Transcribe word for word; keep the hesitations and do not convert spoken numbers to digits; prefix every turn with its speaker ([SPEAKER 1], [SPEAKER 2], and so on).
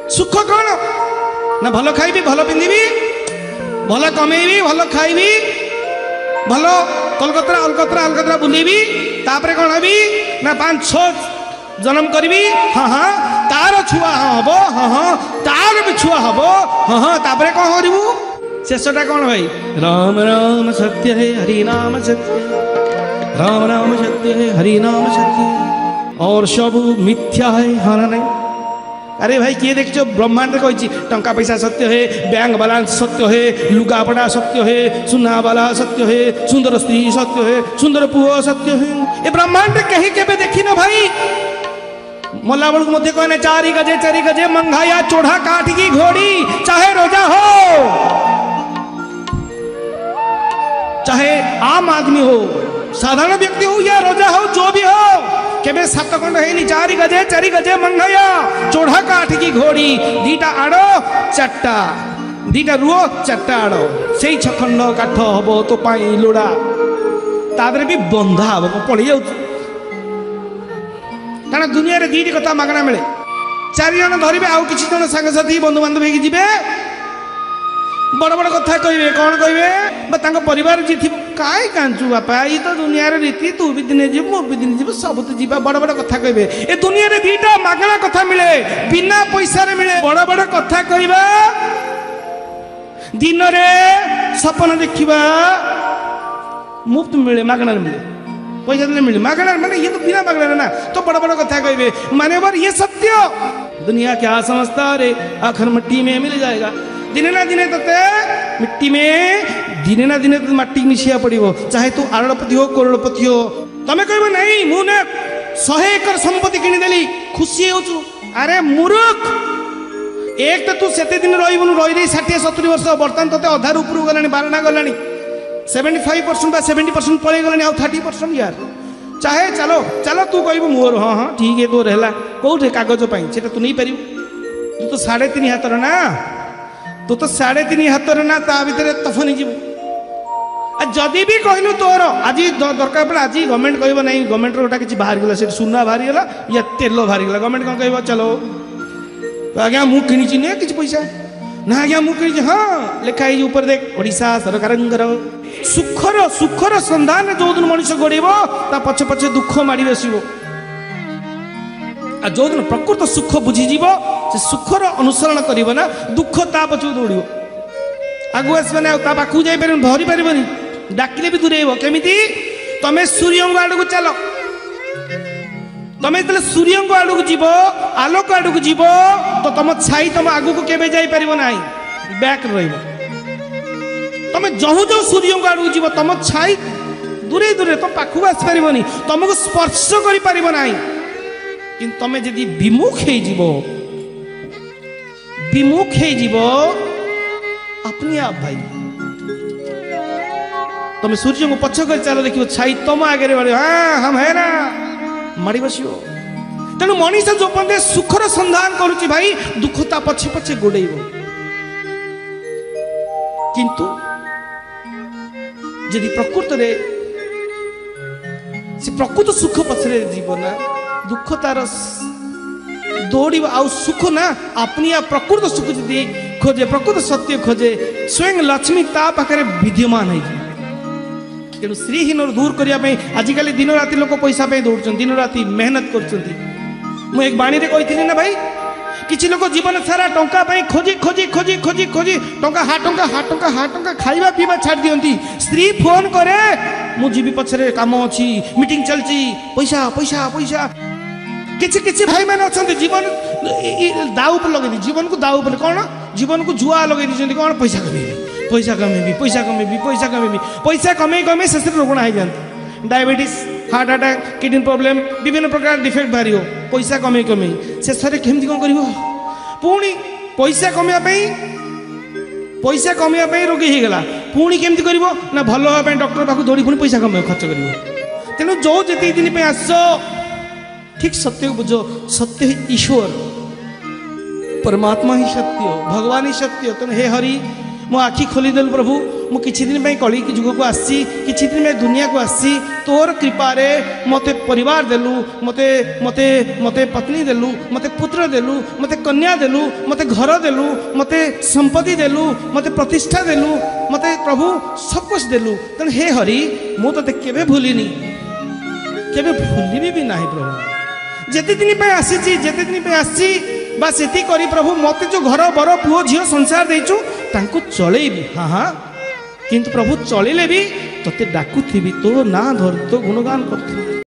[SPEAKER 1] सुख कौन ना भल खाइबी भल पिंधिबी भल कमेबी भल खाइबी भल कलकतरा अलकतरा अलकतरा बुलेबी तापर कौन हेबी ना पांच छः जन्म करी हाँ हाँ तार छुआ हम हाँ हाँ तार भी छुआ हम हाँ हाँ तापर कौन करू शेषटा कौन भाई राम राम सत्य है हरि नाम सत्य राम नाम सत्य है हरि नाम सत्य और सब मिथ्या है हाँ ना नहीं। अरे भाई किए देख ब्रह्मांड कही टंका पैसा सत्य है बैंक बालांस सत्य है लुगापड़ा सत्य है सुना वाला सत्य है सुंदर स्त्री सत्य है सुंदर पुओ सत्य है ये ब्रह्मांड कहीं के देखी न भाई मोला बड़ू मध्य कहने चारी गजे चारी गजे मंगाया चोढ़ा काट की घोड़ी चाहे रोजा हो चाहे आम आदमी हो साधारण व्यक्ति हो या रोजा हो जो भी हो केबे सात खंड है चारि गजे चारि गजे मंगाया चोढ़ा काठ की घोड़ी दीटा आड़ चारटा दीटा रुओ चारटा आड़ से छखंड काठ हम तो पाई लोड़ा तादरे भी बंधा हम पड़ जा कारण दुनिया रे दीटी कथा मागଣା मिले चार जन धरवे आउ किसी जन सांगसाथी बंधु बांधव हो जी बड़ बड़ कथा कहे कौन कहे परिवार जी थी कहीं कांचु बापा ये तो दुनिया रीति तू भी दिने जीव मु भी दिन जीव सब तो जीवा बड़ बड़ कथा कहे ए दुनिया रे दीटा मागଣା कथा मिले बिना पैसा रे मिले बड़ बड़ कथा कहवा दिन रे सपन देखा मुफ्त मिले मागଣା मिले पैसा देने मिले मागଣା माने ये तो बिना मागଣା ना तो बड़ बड़ कथा कहे माने बर ये सत्य दुनिया क्या समझता रे आखिर मिट्टी में मिल जाएगा दिने ना दिने तते मिट्टी में दिने ना दिने तो मट्टी मिशिया पड़ो चाहे तू आरड़पति हो करोड़पति हो तमें कह नहीं मुझे शहे एकर संपत्ति किनीदेली खुशी हो अरे मूर्ख एक तो तू से दिन रही रही षाठी सतुरी वर्ष बर्तमान ते अधार उपरू गलानी बारना गलानी seventy five percent seventy percent पड़े गलानी आउ थर्टी परसेंट यार चाहे चलो चलो तू कह मोर हाँ हाँ ठीक है तोर है कौटे कागज से तू नहीं पार तू तो साढ़े तीन हाथर ना तू तो साढ़े तीन हाथर ना ता भर तफनी जीव जदि भी कहलु तोर आज दरकार पड़े आज गवर्नमेंट कह नहीं गवर्नमेंट गोटा किसी बाहर गला से सुना बाहरी गला या तेल बाहरी गला गवर्नमेंट कौन कह चलो तो आज्ञा मुझे किणी नुहे किसी पैसा ना आज्ञा मुझे किणी हाँ लिखाई ऊपर देख ओडिशा सरकार सुखर सुखर सन्धान जो दिन मनुष्य गोड़ेब ता पछे पछे दुख माड़ी बसब आ जो दिन प्रकृत सुख बुझीज से सुखर अनुसरण कर ना दुख ता पछू दौड़ आगु आसबानी पाखु जापर धरी पार डाकिले भी दूरेब केमी तमें सूर्य आड़ को चल तमें जो सूर्य आड़ को जीव आलोक आड़ को जीव तो तुम छाई तुम आगु को केबे जाई परिबो नाही बैक रहिबो तमें जहु जो सूर्य आड़ को जीव तुम छाई दूरे दूरे तुम पाखु आस पारिबोनी तुमको स्पर्श करि परिबो नाही किंतु तमें जदि विमुख हे जीव विमुख हे जीव अपने आप भाई तुम सूर्य को पछ कर चलो देखो छाई तुम आगे हाँ हम है ना माड़ी बस तेणु मनीष जो पदे सुखर संधान करुच्ची भाई दुख ता पछे पछे गोड़ेब किंतु यदि प्रकृत रे से प्रकृत सुख पछरे जीव ना दुख तार दौड़ आउ सुख ना अपनी आप प्रकृत सुख जी खोजे प्रकृत सत्य खोजे स्वयं लक्ष्मी ता पाखे विद्यमान है तेणु श्रीहीन दूर करने आजिकल दिन राति लोक पैसा दौड़ दिन राति मेहनत कर एक बाणी कही ना भाई किसी लोग जीवन सारा टंका खोजी खोजी खोजी खोजी खोजी टंका हा टंका हा टंका हा टंका खाइबा पीवा छाड़ दियंती स्त्री फोन करे मु जीवी पछरे काम अच्छी मीटिंग चलची पैसा पैसा पैसा किसी किसी भाई मैंने अच्छा जीवन दाऊ पर लगे जीवन को दाऊ पर कौन जीवन को जुआ लगे दी कौन पैसा कमेबी पैसा कमेबी पैसा कमेबी पैसा कमेबी पैसा कमे कमे शेष रोगणा हो जाती diabetes heart attack kidney problem विभिन्न प्रकार डिफेक्ट बाहर पैसा कमे कमे शेष केमती कौन कर पुणी पैसा कमेवाई पैसा कमेवाई रोगी हो गला पुणी केमती कर ना भल हाँपाई डॉक्टर पाख दौड़ी पुणी पैसा कमे खर्च कर तेणु जो जिते दिन आस ठीक सत्य को बुझो सत्य ही ईश्वर परमात्मा ही सत्य भगवान ही सत्य तेणु हे हरि मो आखि खोलीदेलु प्रभु मु किछि दिन में कली जुग को आसी किछि दिन में दुनिया को आसी तोर कृपारे मते परिवार देलु मते मते मते पत्नी देलु मते पुत्र देलु मते कन्या देलु मते घर देलु मते संपत्ति देलु मते प्रतिष्ठा देलु मते प्रभु सब कुछ देलु तेणु हे हरि मु तो केबे भूलिनी केबे भूलिबी भी नाही प्रभु जेते दिन पे आसी जेते दिन पे आसी बा सेती करी प्रभु मते जो घर बर पुओ झियो संसार देचु तांको चलेबी हाँ हाँ किंतु प्रभु चलिले भी तोते डाकुथिबी तो ना धरि तो गुणगान करथिबी।